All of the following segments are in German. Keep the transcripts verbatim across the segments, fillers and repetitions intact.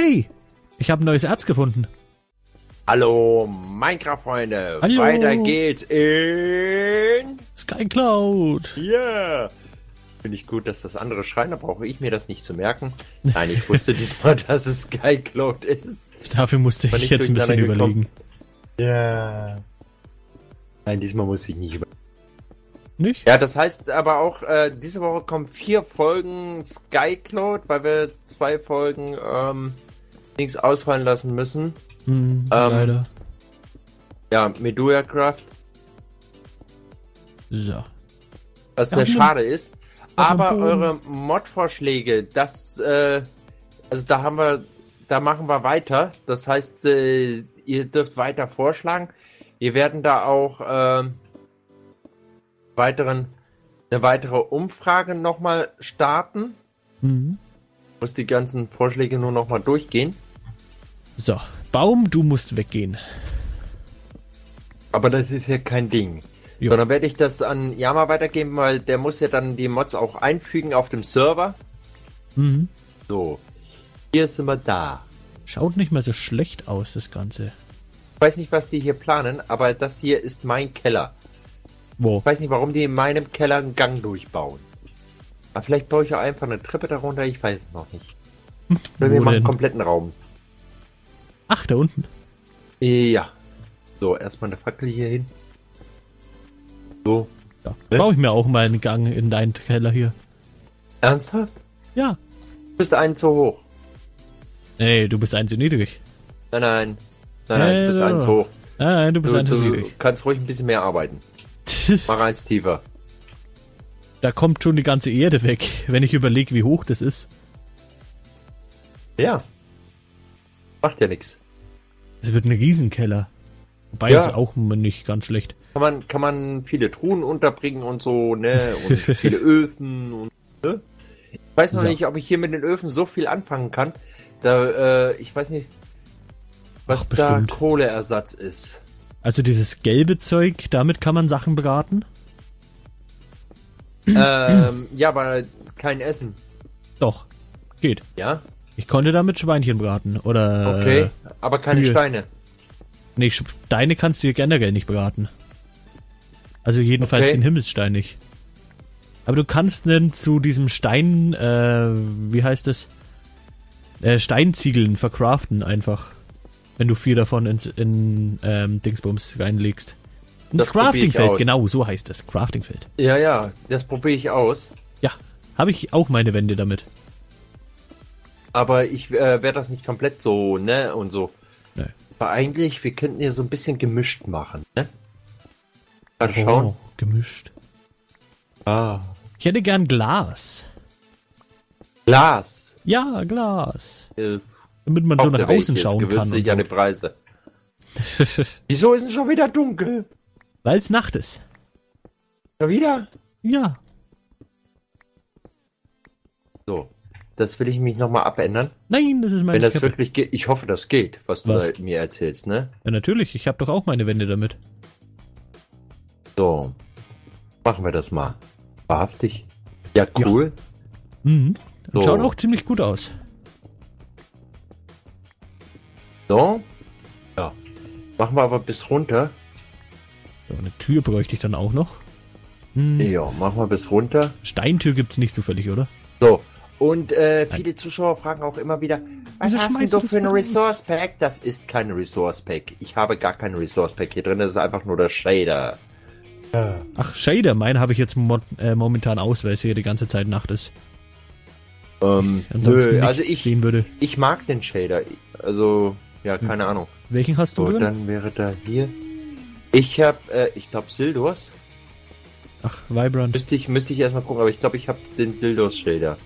Hey, ich habe ein neues Erz gefunden. Hallo Minecraft-Freunde, Hallo. Weiter geht's in... SkyCloud. Yeah! Finde ich gut, dass das andere schreien, da brauche ich mir das nicht zu merken. Nein, ich wusste diesmal, dass es SkyCloud ist. Dafür musste ich jetzt ein bisschen überlegen. Ja. Yeah. Nein, diesmal muss ich nicht überlegen. Nicht? Ja, das heißt aber auch, äh, diese Woche kommen vier Folgen SkyCloud, weil wir zwei Folgen ähm, nichts ausfallen lassen müssen. Hm, ähm, leider. Ja, Meduia Craft. So. Was Ja, sehr ne- schade ist. Aber Boden. eure Mod-Vorschläge, das, äh, also da haben wir, da machen wir weiter. Das heißt, äh, ihr dürft weiter vorschlagen. Wir werden da auch äh, weiteren, eine weitere Umfrage nochmal starten. Mhm. Muss die ganzen Vorschläge nur nochmal durchgehen. So, Baum, du musst weggehen. Aber das ist ja kein Ding. Jo. Sondern werde ich das an Yama weitergeben, weil der muss ja dann die Mods auch einfügen auf dem Server. Mhm. So, hier sind wir da. Schaut nicht mehr so schlecht aus, das Ganze. Ich weiß nicht, was die hier planen, aber das hier ist mein Keller. Wo? Ich weiß nicht, warum die in meinem Keller einen Gang durchbauen. Aber vielleicht baue ich auch einfach eine Treppe darunter, ich weiß es noch nicht. Oder wir Wo machen denn? einen kompletten Raum. Ach, da unten. Ja. So, erstmal eine Fackel hier hin. So. Ja. Ne? Baue ich mir auch mal einen Gang in deinen Keller hier. Ernsthaft? Ja. Du bist einen zu hoch. Nee, du bist ein zu niedrig. Nein, nein. Nein, nein, du bist Ja. einen zu hoch. Nein, du bist Du, ein zu du niedrig. kannst ruhig ein bisschen mehr arbeiten. Mach eins tiefer. Da kommt schon die ganze Erde weg, wenn ich überlege, wie hoch das ist. Ja. Macht ja nichts. Es wird ein Riesenkeller. Wobei, Ja. ist auch nicht ganz schlecht. Kann man, kann man viele Truhen unterbringen und so, ne? Und viele Öfen und, ne? Ich weiß noch So. nicht, ob ich hier mit den Öfen so viel anfangen kann. Da, äh, ich weiß nicht, was Ach, da bestimmt. Kohleersatz ist. Also dieses gelbe Zeug, damit kann man Sachen braten? ähm, ja, aber kein Essen. Doch, geht. Ja? Ich konnte damit Schweinchen braten. Oder... Okay. Aber keine Kühe. Steine. Nee, Sch- Steine kannst du hier generell nicht braten. Also jedenfalls Okay. den Himmelsstein nicht. Aber du kannst einen zu diesem Stein, äh, wie heißt es? Äh, Steinziegeln verkraften einfach. Wenn du vier davon ins, in ähm, Dingsbums reinlegst. Ins Das probier ich Craftingfeld, aus. genau, so heißt es. Craftingfeld. Ja, ja, das probiere ich aus. Ja, habe ich auch meine Wände damit. Aber ich äh, werde das nicht komplett so, ne? Und so. Nee. Aber eigentlich, wir könnten ja so ein bisschen gemischt machen, ne? Mal schauen. Oh, gemischt. Ah. Ich hätte gern Glas. Glas. Ja, Glas. Äh, Damit man so kauft nach ihr außen welches? schauen Gewöhnt kann. sich Und an die so. Preise. Wieso ist es schon wieder dunkel? Weil es Nacht ist. Schon wieder? Ja. So. Das will ich mich nochmal abändern. Nein, das ist meine Wenn das Treppe. wirklich geht. Ich hoffe, das geht, was du Was? da mir erzählst, ne? Ja, natürlich. Ich habe doch auch meine Wände damit. So. Machen wir das mal. Wahrhaftig. Ja, cool. Mhm. Und So. schaut auch ziemlich gut aus. So. Ja. Machen wir aber bis runter. So, eine Tür bräuchte ich dann auch noch. Hm. Ja, machen wir bis runter. Steintür gibt's nicht zufällig, oder? So. Und äh, viele Zuschauer fragen auch immer wieder, was Wieso hast schmeißt du du das für ein raus? Resource Pack? Das ist kein Resource Pack. Ich habe gar kein Resource Pack hier drin. Das ist einfach nur der Shader. Ach, Shader, meinen habe ich jetzt mod äh, momentan aus, weil es hier die ganze Zeit Nacht ist. Ähm, Ansonsten nö, nichts also ich, sehen würde. ich mag den Shader. Also, ja, keine Ahnung. Welchen hast du So, drin? dann wäre da hier. Ich habe, äh, ich glaube Sildurs. Ach, Vibrant. Müsste ich, müsste ich erstmal gucken, aber ich glaube, ich habe den Sildurs Shader.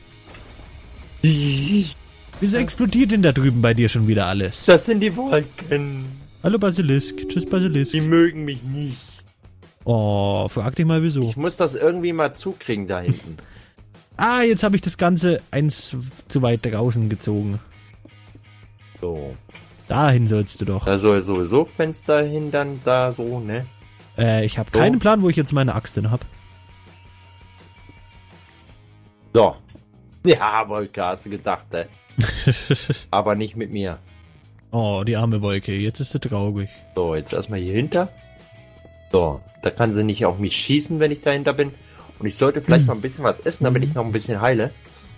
Wieso explodiert denn da drüben bei dir schon wieder alles? Das sind die Wolken. Hallo Basilisk. Tschüss Basilisk. Die mögen mich nicht. Oh, frag dich mal wieso. Ich muss das irgendwie mal zukriegen da hinten. Ah, jetzt habe ich das Ganze eins zu weit draußen gezogen. So. Dahin sollst du doch. Da soll sowieso Fenster hin, dann da so, ne? Äh, ich habe So. keinen Plan, wo ich jetzt meine Axt hin habe. So. Ja, Wolke, hast du gedacht, ey. Aber nicht mit mir. Oh, die arme Wolke, jetzt ist sie traurig. So, jetzt erstmal hier hinter. So, da kann sie nicht auf mich schießen, wenn ich dahinter bin. Und ich sollte vielleicht mal ein bisschen was essen, damit ich noch ein bisschen heile.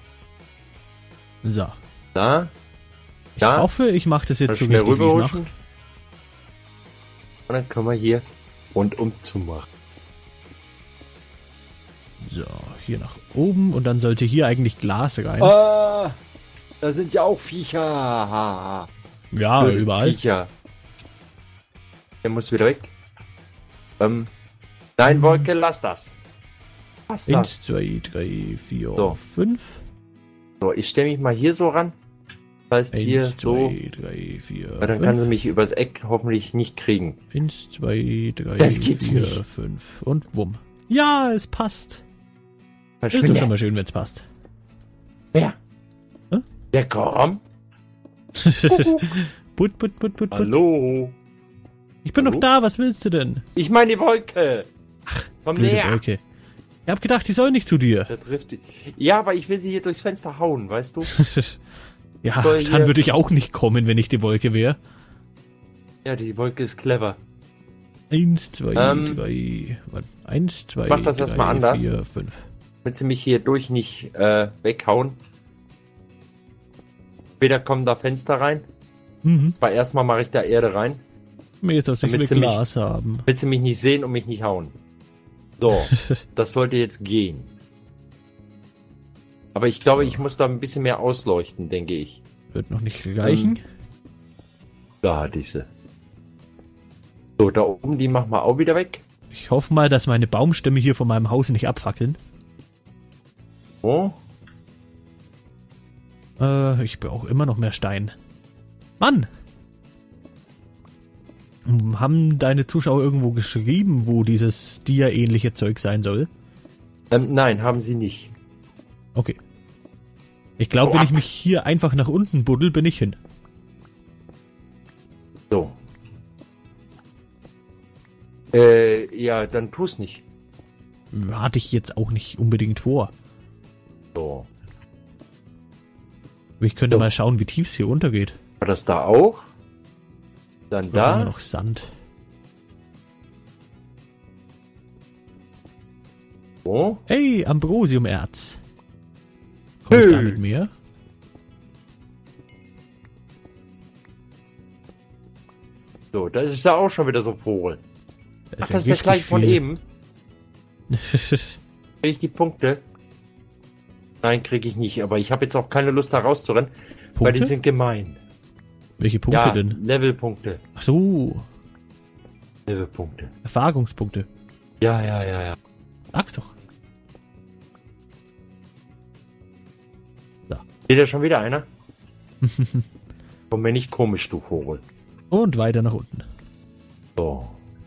So. Da. Ich Da. hoffe, ich mache das jetzt so schnell richtig, wie ich rüberhuschen. mache. Und dann können wir hier rundum zumachen. So, hier nach oben und dann sollte hier eigentlich Glas rein. Ah, da sind ja auch Viecher. Ha, ja, blöde überall. Viecher. Der muss wieder weg. Ähm, nein, Wolke, lass das. Lass das. Eins, zwei, drei, vier, So. fünf. So, ich stelle mich mal hier so ran. Das heißt hier Eins, so. zwei, drei, vier, Weil dann kann sie fünf. mich übers Eck hoffentlich nicht kriegen. Eins, zwei, drei, Das gibt's vier, nicht. fünf und wumm. Ja, es passt. Ist doch Verschwinde. schon mal schön, wenn es passt. Wer? Hä? Wer kommt? Put, put, put, put, put. Hallo? Ich bin Hallo? doch da, was willst du denn? Ich meine die Wolke. Komm Blöde näher. Wolke. Ich hab gedacht, die soll nicht zu dir. Da trifft die. Ja, aber ich will sie hier durchs Fenster hauen, weißt du? Ja, Soll dann hier- würde ich auch nicht kommen, wenn ich die Wolke wäre. Ja, die Wolke ist clever. Eins, zwei, Ähm, drei, warte, eins, zwei, mach das drei, erstmal anders. vier, fünf. Wenn sie mich hier durch nicht äh, weghauen. Später kommen da Fenster rein. Mhm. Aber erstmal mache ich da Erde rein. Mir jetzt aus Damit will sie mich- Glas haben. Damit sie mich nicht sehen und mich nicht hauen. So, das sollte jetzt gehen. Aber ich glaube, ich muss da ein bisschen mehr ausleuchten, denke ich. Wird noch nicht reichen. Ähm, Da, diese. So, da oben, die machen wir auch wieder weg. Ich hoffe mal, dass meine Baumstämme hier von meinem Haus nicht abfackeln. So. Äh, ich brauche immer noch mehr Stein. Mann! Hm, haben deine Zuschauer irgendwo geschrieben, wo dieses Dia-ähnliche Zeug sein soll? Ähm, nein, haben sie nicht. Okay. Ich glaube, Hau wenn ab. ich mich hier einfach nach unten buddel, bin ich hin. So. Äh, ja, dann tu's nicht. Hatte ich jetzt auch nicht unbedingt vor. So. Aber ich könnte So. mal schauen, wie tief es hier runtergeht. War das da auch? Dann Da haben wir da. noch Sand. So. Hey, Ambrosiumerz. Kommt Hey. da mit mir? So, da ist ja auch schon wieder so ein Vogel. Da Ach, ja das ist der richtig gleich von viel. eben. Krieg ich die Punkte? Nein, kriege ich nicht. Aber ich habe jetzt auch keine Lust, da rauszurennen, weil die Punkte? sind gemein. Welche Punkte Ja, denn? Levelpunkte. Ach so, Levelpunkte. Erfahrungspunkte. Ja, ja, ja, ja. Sag's doch. Seht ihr schon wieder einer? Komm mir nicht komisch, du Vogel. Und weiter nach unten. So.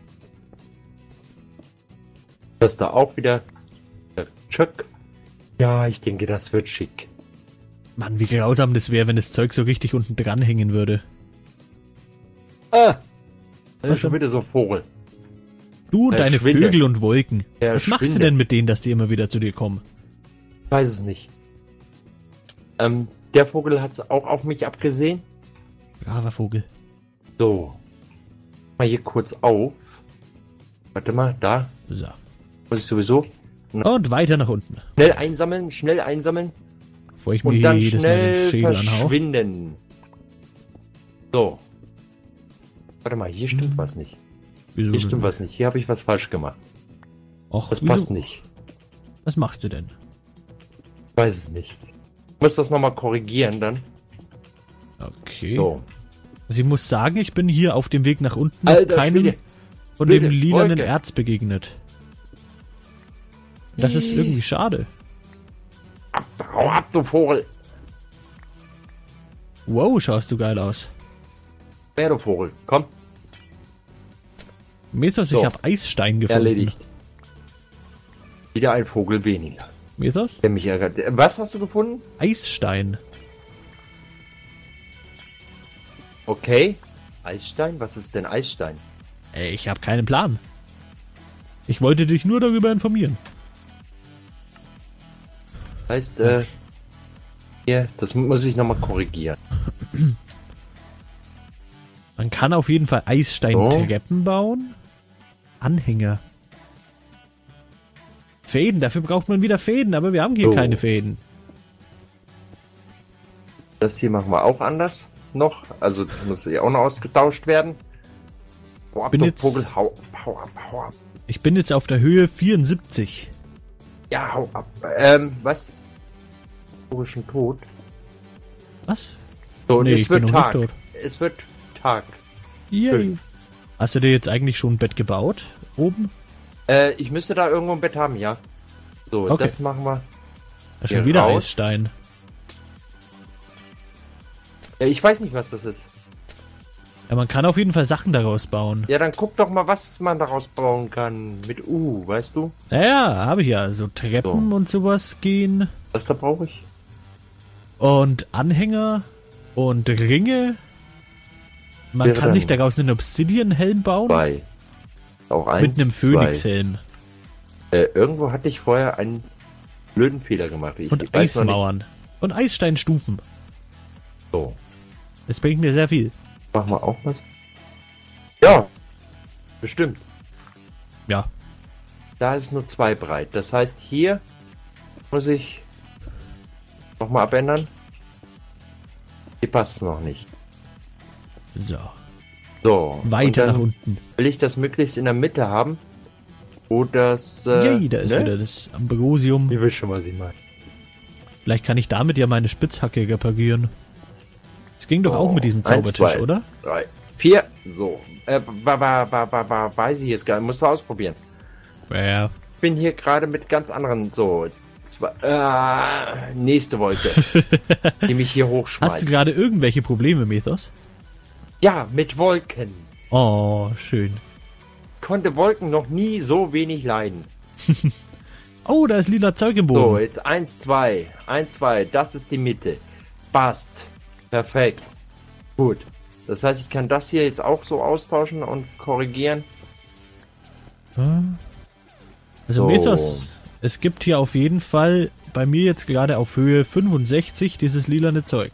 Das da auch wieder. Der Chuck. Ja, ich denke, das wird schick. Mann, wie grausam das wäre, wenn das Zeug so richtig unten dran hängen würde. Ah! Da Was ist schon denn? wieder so ein Vogel. Du und Der deine schwindet. Vögel und Wolken. Der Was machst du schwindet. denn mit denen, dass die immer wieder zu dir kommen? Ich weiß es nicht. Ähm, der Vogel hat es auch auf mich abgesehen. Braver Vogel. So. Mal hier kurz auf. Warte mal, da. So. Muss ich sowieso Und weiter nach unten. schnell einsammeln, schnell einsammeln. Bevor ich mir Und hier dann jedes Mal den schnell Schädel anhau. verschwinden. So. Warte mal, hier stimmt was nicht. Wieso Hier denn? stimmt was nicht. Hier habe ich was falsch gemacht. Och, Das wieso? passt nicht. Was machst du denn? Ich weiß es nicht. Ich muss das nochmal korrigieren dann. Okay. So. Also ich muss sagen, ich bin hier auf dem Weg nach unten noch Alter keinem Schwede. von dem Blöde lilanen Wolke. Erz begegnet. Das ist irgendwie schade. Ab, hau ab, du Vogel. Wow, schaust du geil aus. Wer, du Vogel. Komm, Methos, So. ich habe Eisstein gefunden. erledigt. Wieder ein Vogel weniger. Methos? Der mich ärgert. Was hast du gefunden? Eisstein. Okay. Eisstein? Was ist denn Eisstein? Ey, ich habe keinen Plan. Ich wollte dich nur darüber informieren. Heißt, äh, Hier, das muss ich nochmal korrigieren. Man kann auf jeden Fall Eissteintreppen So. bauen. Anhänger. Fäden, dafür braucht man wieder Fäden, aber wir haben hier So. keine Fäden. Das hier machen wir auch anders noch. Also das muss ja auch noch ausgetauscht werden. Hau ab, Bin du jetzt- Vogel, hau, hau ab, hau ab. Ich bin jetzt auf der Höhe vierundsiebzig. Ja, hau ab. Ähm, was? Vogel schon tot? Was? So, und Nee, es ich bin wird noch Tag. nicht tot. Es wird Tag. Yay. Schön. Hast du dir jetzt eigentlich schon ein Bett gebaut? Oben? Äh, ich müsste da irgendwo ein Bett haben, ja. So, Okay. das machen wir. Ja, schon Hier wieder raus. Eisstein. Ja, ich weiß nicht, was das ist. Ja, man kann auf jeden Fall Sachen daraus bauen. Ja, dann guck doch mal, was man daraus bauen kann. Mit U, weißt du? Ja, ja, habe ich ja. So Treppen So. und sowas gehen. Das da brauche ich. Und Anhänger und Ringe. Man Wäre kann sich dann daraus einen Obsidian-Helm bauen. Zwei. Auch eins, Mit einem zwei. Phönix-Helm. Äh, irgendwo hatte ich vorher einen blöden Fehler gemacht. Ich Und weiß noch nicht. Eismauern. Und Eissteinstufen. So, Das bringt mir sehr viel. machen wir auch was. Ja, bestimmt. Ja. Da ist nur zwei breit. Das heißt, hier muss ich nochmal abändern. Hier passt es noch nicht. So. So. Weiter und nach dann unten. will ich das möglichst in der Mitte haben. Wo das. Äh, Yay, da ist ne? wieder das Ambrosium. Ich will schon, was ich meine. Vielleicht kann ich damit ja meine Spitzhacke reparieren. Das ging doch Oh, auch mit diesem eins, Zaubertisch, zwei. oder? Drei, vier. So. Äh, war, war, war, war, war, weiß ich jetzt gar nicht. Musst du ausprobieren. Ja. Ich bin hier gerade mit ganz anderen. So. Zwei, äh, nächste Wolke. Die mich hier hochschmeißt. Hast du gerade irgendwelche Probleme, Mythos? Ja, mit Wolken. Oh, schön. Konnte Wolken noch nie so wenig leiden. Oh, da ist lila Zeug im So, Boden. jetzt eins, zwei. eins, zwei. Das ist die Mitte. Passt. Perfekt. Gut. Das heißt, ich kann das hier jetzt auch so austauschen und korrigieren. Also so. Mythos, es gibt hier auf jeden Fall bei mir jetzt gerade auf Höhe fünfundsechzig dieses lilane Zeug.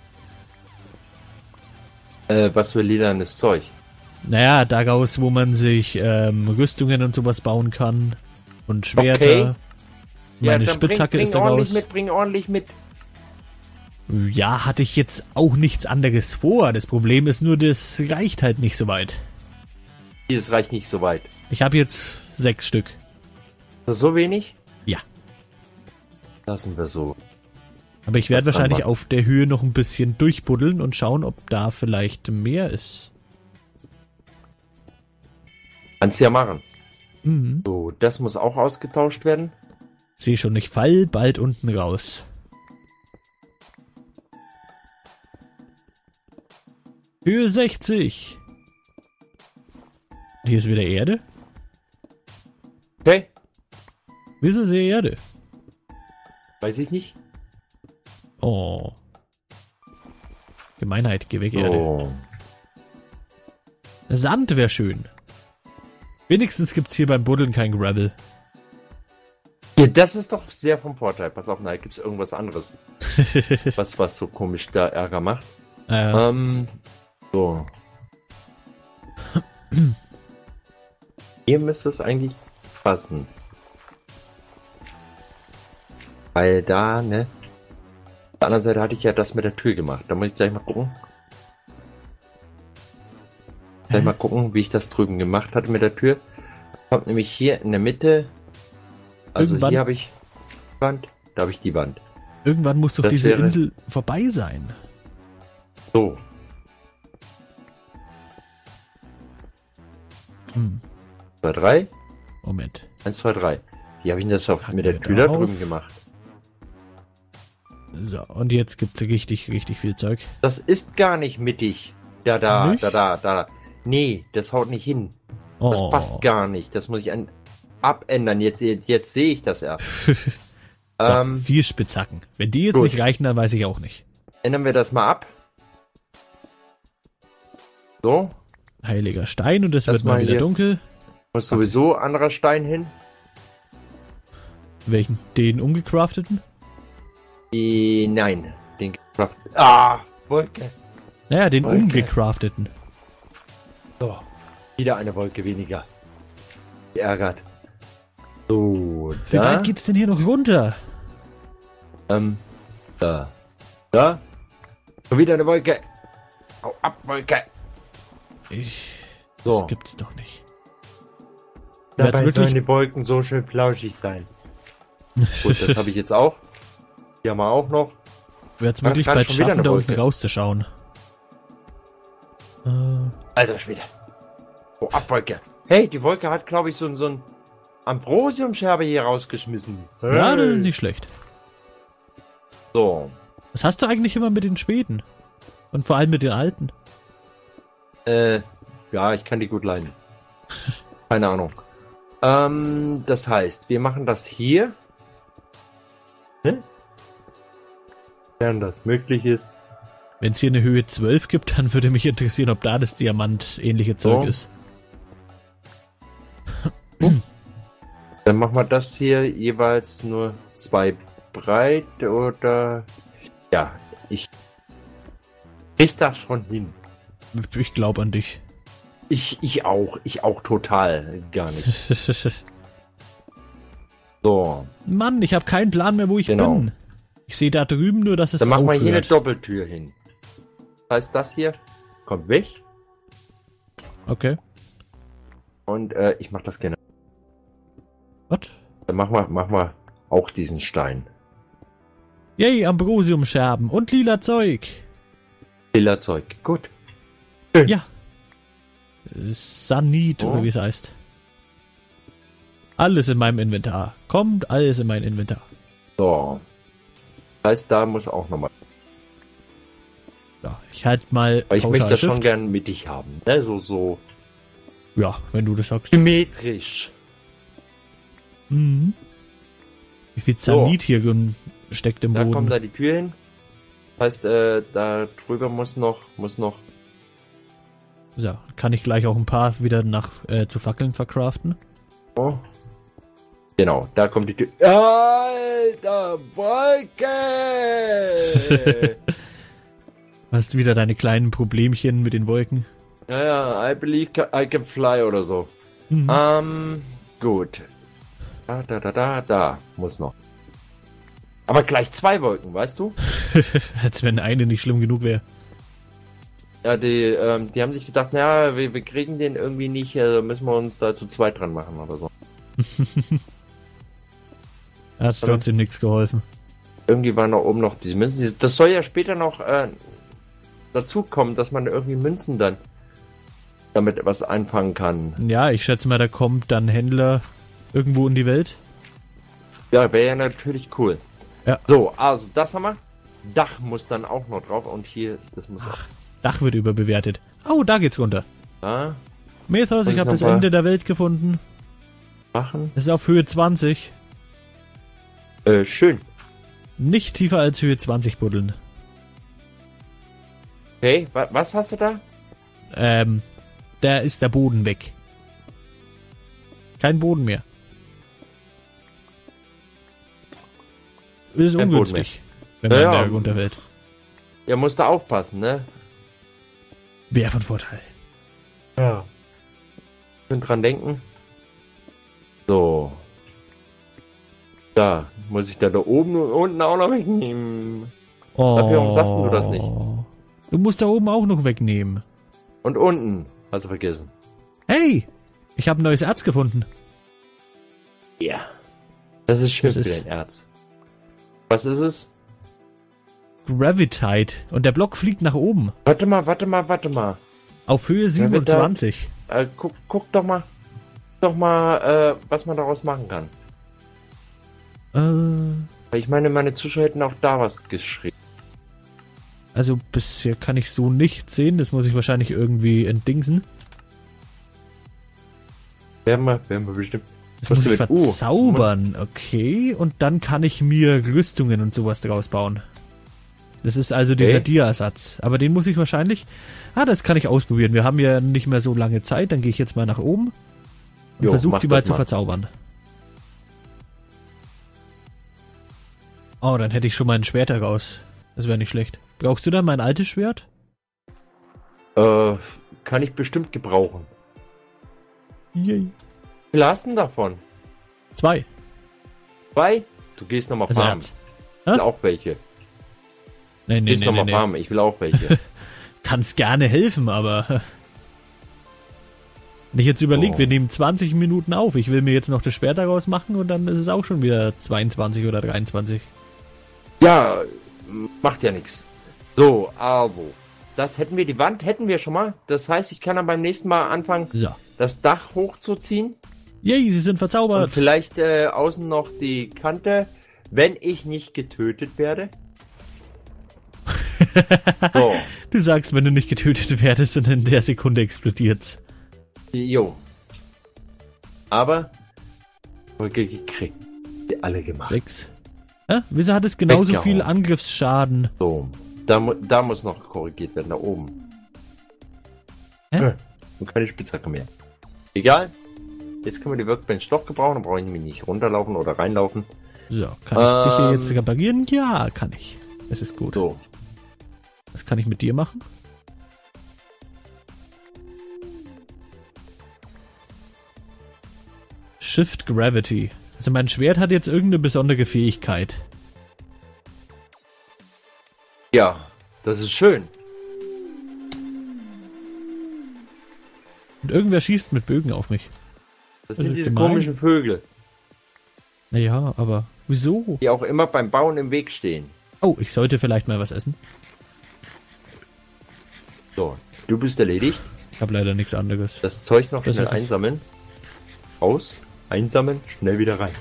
Äh, was für lilanes Zeug. Naja, daraus, wo man sich ähm, Rüstungen und sowas bauen kann. Und Schwerter. Okay. Meine dann Spitzhacke bring, ist bring ordentlich daraus. mit, bring ordentlich mit. Ja, hatte ich jetzt auch nichts anderes vor. Das Problem ist nur, das reicht halt nicht so weit. Das reicht nicht so weit. Ich habe jetzt sechs Stück. Ist das so wenig? Ja. Lassen wir so. Aber ich werde Was dann wahrscheinlich mal? auf der Höhe noch ein bisschen durchbuddeln und schauen, ob da vielleicht mehr ist. Kannst ja machen. Mhm. So, das muss auch ausgetauscht werden. Sehe schon, ich fall bald unten raus. Höhe sechzig. Hier ist wieder Erde. Okay. Wieso ist hier Erde? Weiß ich nicht. Oh. Gemeinheit, geh weg, Erde. So. Sand wäre schön. Wenigstens gibt's hier beim Buddeln kein Gravel. Ja, das ist doch sehr vom Vorteil. Pass auf, nein, gibt's irgendwas anderes. was, was so komisch da Ärger macht. äh, Ähm, so. Hier müsste es eigentlich passen. Weil da, ne? Auf der anderen Seite hatte ich ja das mit der Tür gemacht. Da muss ich gleich mal gucken. Gleich Hä? mal gucken, wie ich das drüben gemacht hatte mit der Tür. Kommt nämlich hier in der Mitte. Also Irgendwann- hier habe ich die Wand, da habe ich die Wand. irgendwann muss doch das diese wäre- Insel vorbei sein. So. Hm, zwei, drei. Moment. eins, zwei, drei. Wie habe ich denn das auch Packen mit der wir Tür da drauf. drüben gemacht? So, und jetzt gibt's richtig, richtig viel Zeug. Das ist gar nicht mittig. Da, da, Nicht? da, da, da. Nee, das haut nicht hin. Das Oh. passt gar nicht. Das muss ich an abändern. Jetzt, jetzt, jetzt sehe ich das erst. So, ähm, vier Spitzhacken. Wenn die jetzt gut. nicht reichen, dann weiß ich auch nicht. ändern wir das mal ab. So. Heiliger Stein und es Das wird mal mal wieder hier. dunkel. Muss sowieso anderer Stein hin. Welchen? Den umgecrafteten? Die, nein. den gecraft. Ah, Wolke. Naja, den Wolke. umgecrafteten. So, wieder eine Wolke weniger. Geärgert. So, Wie da. weit geht's denn hier noch runter? Ähm, da. Da. Schon wieder eine Wolke. Hau ab, Wolke. Ich... So. Das gibt's doch nicht. Wär's Dabei wirklich- sollen die Wolken so schön flauschig sein. Gut, das habe ich jetzt auch. Hier haben wir auch noch. Wäre jetzt War wirklich gerade bald schon wieder schaffen, eine da unten Wolke. rauszuschauen. Äh, Alter Schwede. Oh, ab, Wolke. Hey, die Wolke hat, glaube ich, so, so ein Ambrosiumscherbe hier rausgeschmissen. Ja, das Hey. ist nicht schlecht. So. Was hast du eigentlich immer mit den Späten? Und vor allem mit den Alten? Äh, ja, ich kann die gut leiden. Keine Ahnung. Ähm, das heißt, wir machen das hier. Ne? Wenn das möglich ist. Wenn es hier eine Höhe zwölf gibt, dann würde mich interessieren, ob da das Diamant-ähnliche Zeug So. ist. Dann machen wir das hier jeweils nur zwei breit oder... Ja, ich... Ich das schon hin. Ich glaube an dich. Ich, ich auch. Ich auch total. Gar nicht. So. Mann, ich habe keinen Plan mehr, wo ich Genau. bin. Ich sehe da drüben nur, dass es Dann machen wir aufhört. hier eine Doppeltür hin. Das heißt, das hier kommt weg. Okay. Und äh, ich mach das gerne. Was? Dann machen wir, machen wir auch diesen Stein. Yay, Ambrosiumscherben und lila Zeug. Lila Zeug. Gut. Ja. Sanit, Oh. oder wie es heißt. Alles in meinem Inventar. Kommt alles in mein Inventar. So. Das heißt, da muss auch nochmal. Ja, ich halt mal Aber ich möchte das Pauschalschrift. schon gern mittig haben. Ne? So, so Ja, wenn du das sagst. symmetrisch. Mhm. Wie viel So. Sanit hier drin steckt im Da Boden? kommt da die Tür hin. Das heißt, äh, da drüber muss noch, muss noch. Ja, kann ich gleich auch ein paar wieder nach äh, zu Fackeln verkraften. Oh. Genau, da kommt die Tür. Alter, Wolke! Hast du wieder deine kleinen Problemchen mit den Wolken? Ja, ja, I believe I can fly oder so. Mhm. Ähm, gut. Da, da, da, da, da. Muss noch. Aber gleich zwei Wolken, weißt du? Als wenn eine nicht schlimm genug wäre. Ja, die, ähm, die haben sich gedacht, naja, wir, wir kriegen den irgendwie nicht, also müssen wir uns da zu zweit dran machen oder so. Hat Aber- trotzdem nichts geholfen. Irgendwie waren da oben noch diese Münzen. Das soll ja später noch äh, dazu kommen, dass man irgendwie Münzen dann damit was einfangen kann. Ja, ich schätze mal, da kommt dann Händler irgendwo in die Welt. Ja, wäre ja natürlich cool. Ja. So, also das haben wir. Dach muss dann auch noch drauf und hier, das muss auch Dach wird überbewertet. Oh, da geht's runter. da Methos, Muss ich ich habe noch das mal- Ende der Welt gefunden. machen. Es ist auf Höhe zwanzig. Äh, schön. Nicht tiefer als Höhe zwanzig buddeln. Hey, wa was hast du da? Ähm, da ist der Boden weg. Kein Boden mehr. Ist Kein Boden ungünstig, wenn man Ja, ja. in der runterfällt. Ja, musst du aufpassen, ne? Wäre von Vorteil. Ja. Schön dran denken. So. Da muss ich da da oben und unten auch noch wegnehmen. Oh. Dafür, warum sagst du das nicht? Du musst da oben auch noch wegnehmen. Und unten. Hast du vergessen. Hey, ich habe ein neues Erz gefunden. Ja. Das ist schön Das für ist- dein Erz. Was ist es? Gravitite. Und der Block fliegt nach oben. Warte mal, warte mal, warte mal. Auf Höhe siebenundzwanzig. Äh, guck, guck doch mal. Doch mal, äh, was man daraus machen kann. Äh, Ich meine, meine Zuschauer hätten auch da was geschrieben. also bisher kann ich so nicht sehen. Das muss ich wahrscheinlich irgendwie entdingsen. Werden wir, werden wir bestimmt. Das Was muss ich du mit- uh, verzaubern. Okay, und dann kann ich mir Rüstungen und sowas draus bauen. Das ist also dieser Okay. Dia-Ersatz. Aber den muss ich wahrscheinlich... Ah, das kann ich ausprobieren. Wir haben ja nicht mehr so lange Zeit. Dann gehe ich jetzt mal nach oben und Jo, versuche mach die mal das zu mal. verzaubern. Oh, dann hätte ich schon mal ein Schwert raus. Das wäre nicht schlecht. Brauchst du dann mein altes Schwert? Äh, kann ich bestimmt gebrauchen. Yay. Wie viel hast du denn davon? Zwei. Zwei? Du gehst nochmal Also farmen. Herz. Ich will Hä? auch welche. Nee, Du nee, gehst nee, nee, nochmal nee. farmen, ich will auch welche. Kannst gerne helfen, aber... Wenn ich jetzt überlege, Oh. wir nehmen zwanzig Minuten auf. Ich will mir jetzt noch das Schwert daraus machen und dann ist es auch schon wieder zweiundzwanzig oder dreiundzwanzig. Ja, macht ja nichts. So, also. Das hätten wir, die Wand hätten wir schon mal. Das heißt, ich kann dann beim nächsten Mal anfangen, So. das Dach hochzuziehen. Yay, sie sind Und verzaubert. vielleicht äh, außen noch die Kante, wenn ich nicht getötet werde. So, Du sagst, wenn du nicht getötet werdest und in der Sekunde explodiert's. jo. Aber Folge gekriegt. Die alle gemacht. Sechs. Hä? Wieso hat es genauso Weggehauen. viel Angriffsschaden? So, da, mu da muss noch korrigiert werden, da oben. Hä? Und keine Spitzhacke mehr. Egal. Jetzt können wir die Workbench doch gebrauchen, dann brauche ich nämlich nicht runterlaufen oder reinlaufen. So, kann ich dich hier Ähm. jetzt reparieren? Ja, kann ich. Es ist gut. So, Was kann ich mit dir machen? Shift Gravity. Also mein Schwert hat jetzt irgendeine besondere Fähigkeit. ja, das ist schön. Und irgendwer schießt mit Bögen auf mich. Das Das sind ist diese gemein. komischen Vögel, Naja, aber wieso? die auch immer beim Bauen im Weg stehen. Oh, ich sollte vielleicht mal was essen. So, du bist erledigt. Ich habe leider nichts anderes. Das Zeug noch Das schnell ist richtig. einsammeln. Raus, einsammeln, schnell wieder rein.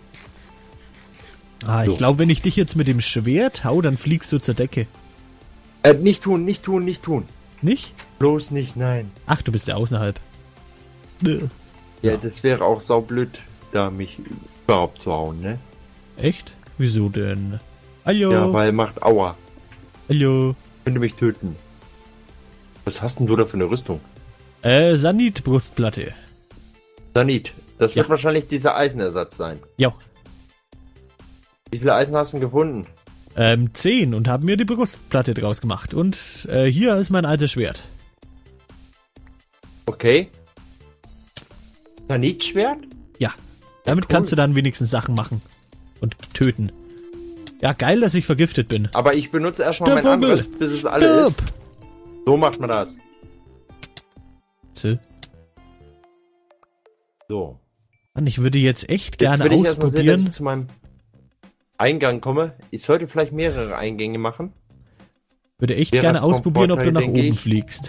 Ah, ich So. glaube, wenn ich dich jetzt mit dem Schwert hau, dann fliegst du zur Decke. Äh, nicht tun, nicht tun, nicht tun. Nicht? Bloß nicht, nein. Ach, du bist ja außerhalb. Äh, Ja, Ja. das wäre auch saublöd, da mich überhaupt zu hauen, ne? Echt? Wieso denn? Hallo? Ja, weil macht Aua. Hallo? Könnte mich töten. Was hast denn du da für eine Rüstung? Äh, Sanit-Brustplatte. Sanit, das wird Ja. wahrscheinlich dieser Eisenersatz sein. Ja. Wie viele Eisen hast du denn gefunden? Ähm, zehn und haben mir die Brustplatte draus gemacht. Und äh, hier ist mein altes Schwert. Okay. Sanitschwert? Ja. Damit cool. kannst du dann wenigstens Sachen machen. Und töten. Ja, geil, dass ich vergiftet bin. Aber ich benutze erstmal mein Stirb, Vogel. anderes, bis es alle Stirb. ist. So macht man das. So. So. Mann, ich würde jetzt echt Jetzt gerne will ich erstmal sehen, dass ausprobieren. ich zu meinem Eingang komme. Ich sollte vielleicht mehrere Eingänge machen. Würde echt Wäre gerne vom ausprobieren, ob du Vorteil, nach denke oben ich. fliegst.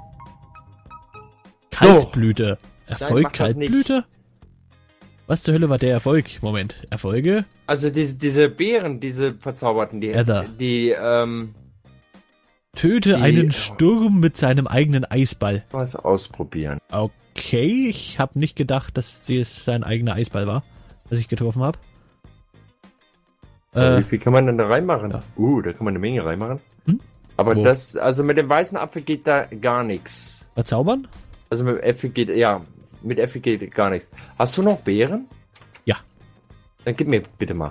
Kaltblüte. Erfolg, mach das nicht. Kaltblüte? Was zur Hölle war der Erfolg? Moment. Erfolge? Also diese, diese Beeren, diese verzauberten, die, Ether. die, ähm, Töte Die- einen Sturm mit seinem eigenen Eisball. was ausprobieren. Okay, ich habe nicht gedacht, dass das sein eigener Eisball war, das ich getroffen habe. Wie Äh, viel kann man denn da reinmachen? ja. Uh, da kann man eine Menge reinmachen. Hm? Aber Wo? das, also mit dem weißen Apfel geht da gar nichts. verzaubern? Also mit Äpfel geht, ja, mit Äpfel geht gar nichts. Hast du noch Beeren? Ja. Dann gib mir bitte mal.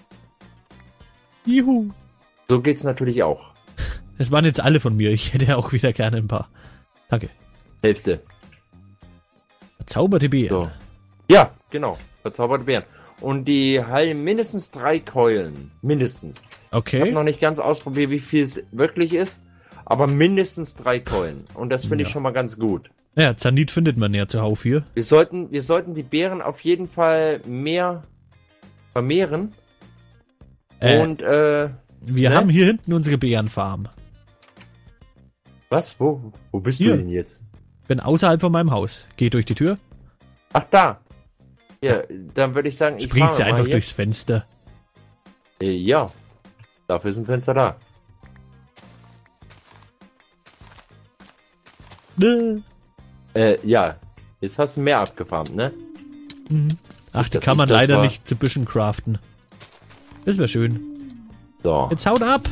Juhu. So geht's natürlich auch. Das waren jetzt alle von mir. Ich hätte auch wieder gerne ein paar. Danke. Hälfte. Verzauberte Beeren. So. Ja, genau. Verzauberte Beeren. Und die heilen mindestens drei Keulen. Mindestens. Ich habe Okay. noch nicht ganz ausprobiert, wie viel es wirklich ist. Aber mindestens drei Keulen. Und das finde ich Ja. schon mal ganz gut. Ja, Zanit findet man ja zuhauf hier. Wir sollten, wir sollten die Beeren auf jeden Fall mehr vermehren. Äh, Und, äh, wir ne? haben hier hinten unsere Beerenfarm. was? Wo, wo bist Hier. du denn jetzt? Bin außerhalb von meinem Haus. Geh durch die Tür. Ach, da. Ja, dann würde ich sagen, ich Springst fahre ja mal einfach hier. durchs Fenster. Äh, Ja. Dafür ist ein Fenster da. Ne. Äh, ja. Jetzt hast du mehr abgefarmt, ne? Mhm. Ach, Nicht, die dass kann ich man das leider war. nicht zu Büschen craften. Das wäre schön. So. Jetzt haut ab!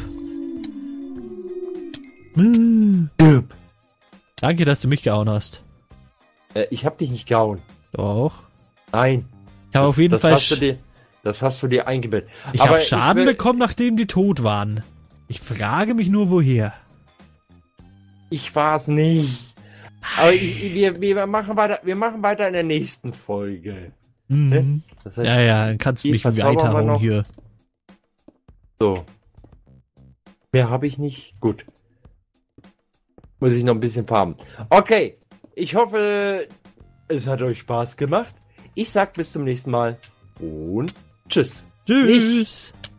Äh. Danke, dass du mich gehauen hast. Äh, ich hab dich nicht gehauen. Doch. Nein. Ich habe Das- auf jeden das Fall Hast du sch dir, das hast du dir eingebildet. ich Aber habe Schaden will- bekommen, nachdem die tot waren. Ich frage mich nur, woher. Ich war's nicht. Aber ich, wir, wir, machen weiter, wir machen weiter in der nächsten Folge. Mhm. Ne? Das heißt, Ja, ja, dann kannst du die mich verzaubern wir weiterhauen noch. hier. So. Mehr habe ich nicht. Gut. Muss ich noch ein bisschen farmen. Okay. Ich hoffe, es hat euch Spaß gemacht. Ich sag bis zum nächsten Mal und tschüss. Tschüss. Nicht.